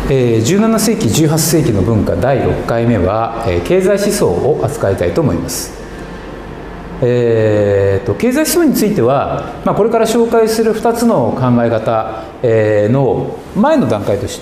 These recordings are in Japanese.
17世紀18世紀の文化第6回目は、経済思想を扱いたいと思います。経済思想については、これから紹介する2つの考え方、の前の段階として、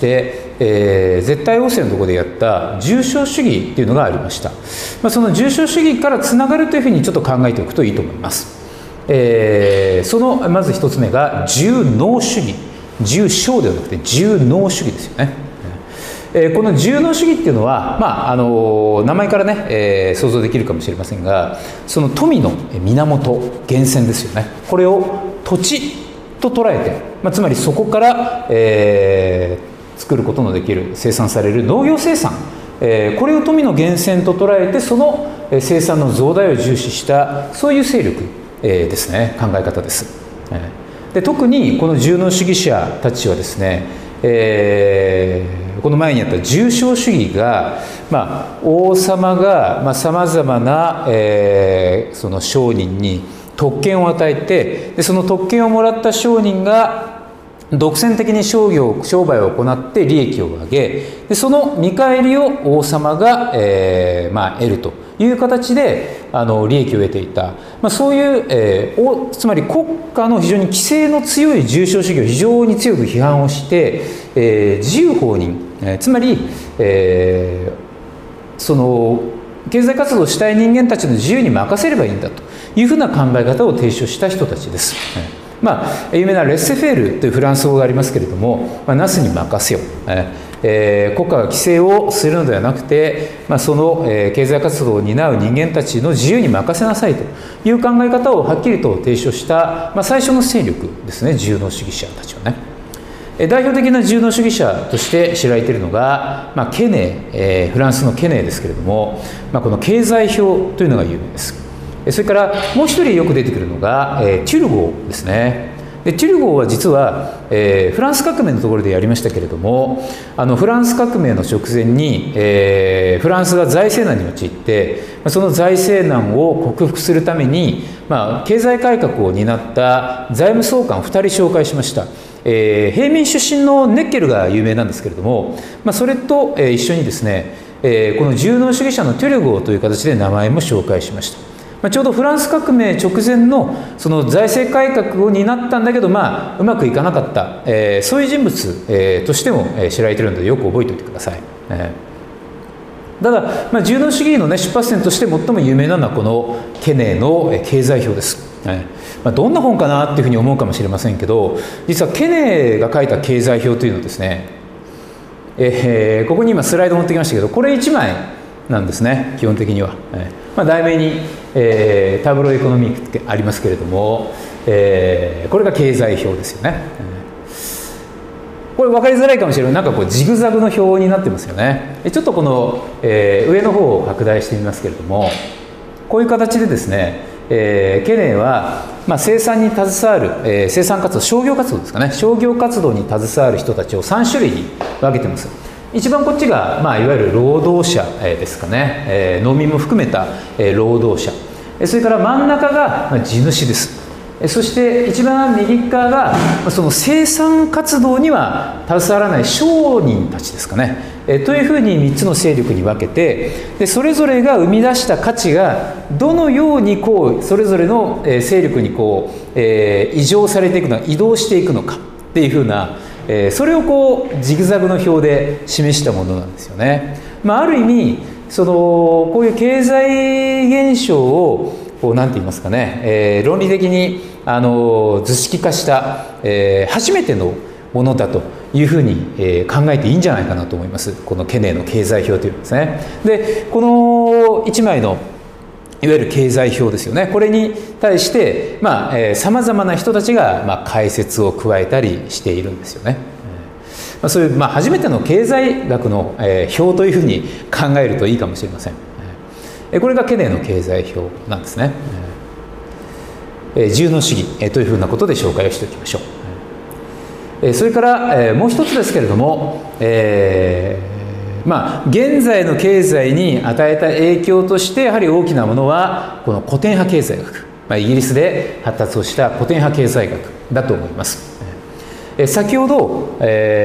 絶対王政のところでやった重商主義というのがありました。その重商主義からつながるというふうにちょっと考えておくといいと思います。そのまず1つ目が重農主義、重商ではなくて重農主義ですよね。この重農主義っていうのは、名前からね、想像できるかもしれませんが、その富の源、源泉ですよね。これを土地と捉えて、つまりそこから、作ることのできる、生産される農業生産、これを富の源泉と捉えて、その生産の増大を重視したそういう勢力、ですね、考え方です。で、特にこの重農主義者たちはですね、この前にあった重商主義が、王様がさまざまな、その商人に特権を与えて、でその特権をもらった商人が独占的に商売を行って利益を上げ、でその見返りを王様が、得るという形で利益を得ていた、そういう、つまり国家の非常に規制の強い重商主義を非常に強く批判をして、自由放任、つまり、その経済活動をしたい人間たちの自由に任せればいいんだというふうな考え方を提唱した人たちです。有名なレッセフェールというフランス語がありますけれども、なすに任せよ、国家が規制をするのではなくて、その経済活動を担う人間たちの自由に任せなさいという考え方をはっきりと提唱した、最初の勢力ですね、重農主義者たちはね。代表的な重農主義者として知られているのが、ケネ、フランスのケネですけれども、この経済表というのが有名です。それからもう一人よく出てくるのが、テュルゴーですね。でテュルゴーは実は、フランス革命のところでやりましたけれども、フランス革命の直前に、フランスが財政難に陥って、その財政難を克服するために、経済改革を担った財務総監2人紹介しました。平民出身のネッケルが有名なんですけれども、それと一緒にですね、この重農主義者のテュルゴーという形で名前も紹介しました。ちょうどフランス革命直前のその財政改革を担ったんだけど、うまくいかなかった、そういう人物、としても知られているのでよく覚えておいてください。ただ、重農主義の、出発点として最も有名なのはこのケネの経済表です。どんな本かなっていうふうに思うかもしれませんけど、実はケネが書いた経済表というのはですね、ここに今スライド持ってきましたけど、これ1枚なんですね、基本的には。題名に、タブロエコノミックってありますけれども、これが経済表ですよね。これ分かりづらいかもしれない。なんかこうジグザグの表になってますよね。ちょっとこの、上の方を拡大してみますけれども、こういう形でですね、ケネは、生産に携わる、生産活動、商業活動ですかね、商業活動に携わる人たちを3種類に分けてます。一番こっちが、いわゆる労働者ですかね、農民も含めた労働者、それから真ん中が地主です。そして一番右側がその生産活動には携わらない商人たちですかね、というふうに3つの勢力に分けて、でそれぞれが生み出した価値がどのようにこうそれぞれの勢力にこう移乗されていくのか、移動していくのかっていうふうな、それをこうジグザグの表で示したものなんですよね。ある意味こういう経済現象を何て言いますかね、論理的に図式化した、初めてのものだというふうに、考えていいんじゃないかなと思います。このケネの経済表というんですね。でこの1枚のいわゆる経済表ですよね。これに対してさまざまな人たちが解説を加えたりしているんですよね。そういう初めての経済学の表というふうに考えるといいかもしれません。これがケネの経済表なんですね。重農主義というふうなことで紹介をしておきましょう。それからもう一つですけれども、現在の経済に与えた影響としてやはり大きなものはこの古典派経済学、イギリスで発達をした古典派経済学だと思います。 先ほど、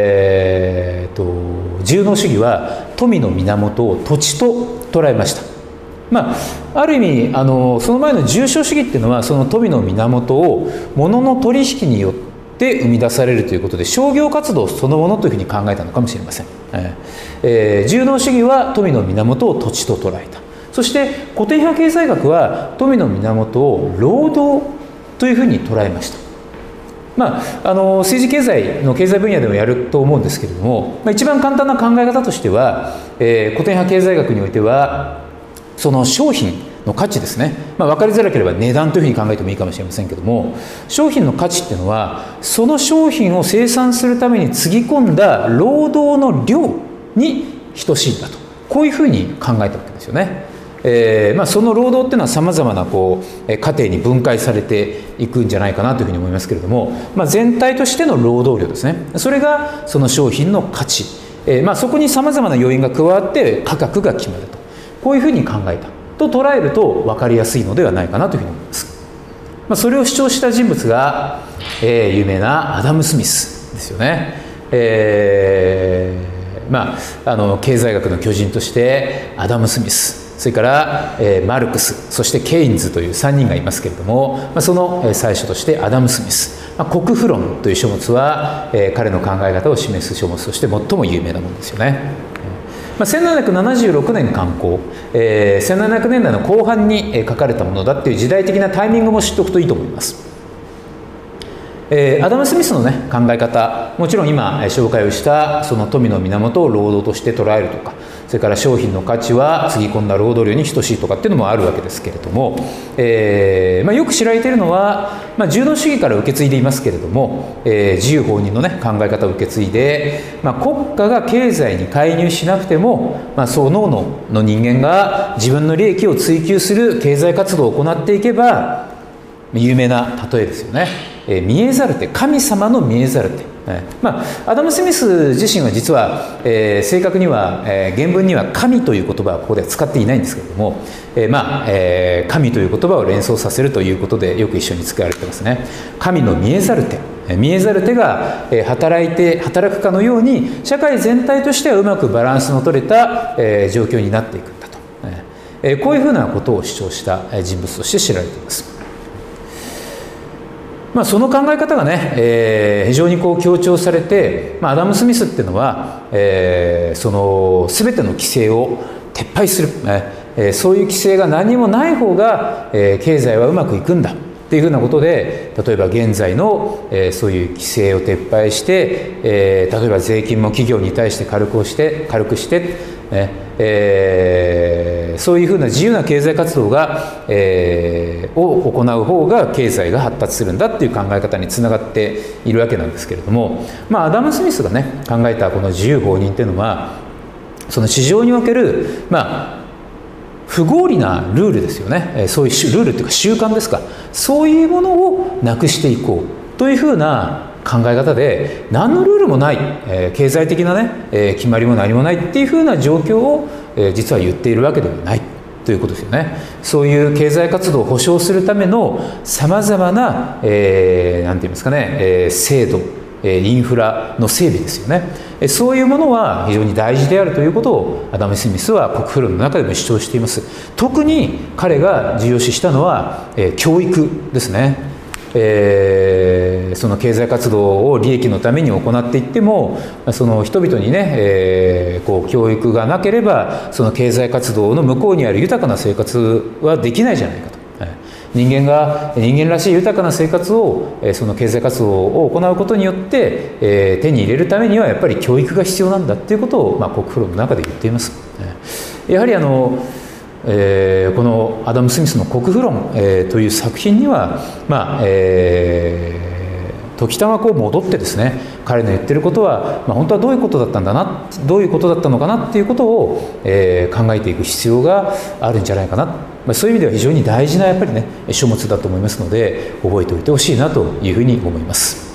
自由農主義は富の源を土地と捉えました。ある意味その前の自由主義っていうのはその富の源を物の取引によって生み出されるということで商業活動そのものというふうに考えたのかもしれません。自由農主義は富の源を土地と捉えた。そして古典派経済学は富の源を労働というふうに捉えました。政治経済の経済分野でもやると思うんですけれども、一番簡単な考え方としては、古典派経済学においてはその商品の価値ですね、分かりづらければ値段というふうに考えてもいいかもしれませんけども、商品の価値っていうのはその商品を生産するためにつぎ込んだ労働の量に等しいんだと、こういうふうに考えたわけですよね。その労働っていうのはさまざまな過程に分解されていくんじゃないかなというふうに思いますけれども、全体としての労働量ですね、それがその商品の価値、そこにさまざまな要因が加わって価格が決まると、こういうふうに考えたと捉えると分かりやすいのではないかなというふうに思います。それを主張した人物が、有名なアダム・スミスですよね。経済学の巨人としてアダム・スミス、それから、マルクス、そしてケインズという3人がいますけれども、その最初としてアダム・スミス、国富論という書物は、彼の考え方を示す書物として最も有名なものですよね。1776年刊行、1700年代の後半に書かれたものだっていう時代的なタイミングも知っておくといいと思います。アダム・スミスの、考え方、もちろん今紹介をしたその富の源を労働として捉えるとか、それから商品の価値はつぎ込んだ労働量に等しいとかっていうのもあるわけですけれども、よく知られているのは、自由農主義から受け継いでいますけれども、自由放任の、考え方を受け継いで、国家が経済に介入しなくても、そのの人間が自分の利益を追求する経済活動を行っていけば、有名な例えですよね。見えざる手、神様の見えざる手。アダム・スミス自身は実は、正確には、原文には神という言葉はここでは使っていないんですけれども、神という言葉を連想させるということでよく一緒に使われてますね。神の見えざる手、見えざる手が働くかのように社会全体としてはうまくバランスの取れた状況になっていくんだと、こういうふうなことを主張した人物として知られています。その考え方がね、非常に強調されて、アダム・スミスっていうのは、その全ての規制を撤廃する、そういう規制が何もない方が、経済はうまくいくんだっていうふうなことで、例えば現在の、そういう規制を撤廃して、例えば税金も企業に対して軽くして、そういうふうな自由な経済活動が、を行う方が経済が発達するんだっていう考え方につながっているわけなんですけれども、アダム・スミスがね考えたこの自由放任っていうのは、その市場における不合理なルールですよね。そういうルールっていうか習慣ですか、そういうものをなくしていこうというふうな考え方で、何のルールもない、経済的な決まりも何もないっていうふうな状況を、実は言っているわけではないということですよね。そういう経済活動を保障するためのさまざまな、なんて言いますかね、制度、インフラの整備ですよね。そういうものは非常に大事であるということをアダム・スミスは国富論の中でも主張しています。特に彼が重要視したのは、教育ですね。その経済活動を利益のために行っていっても、その人々にね、教育がなければその経済活動の向こうにある豊かな生活はできないじゃないかと。人間らしい豊かな生活を、その経済活動を行うことによって、手に入れるためにはやっぱり教育が必要なんだということを、国富論の中で言っています。やはりこのアダム・スミスの国富論、という作品には、時たま戻ってですね、彼の言ってることは、本当はどういうことだったんだな、どういうことだったのかなっていうことを、考えていく必要があるんじゃないかな、そういう意味では非常に大事なやっぱりね書物だと思いますので、覚えておいてほしいなというふうに思います。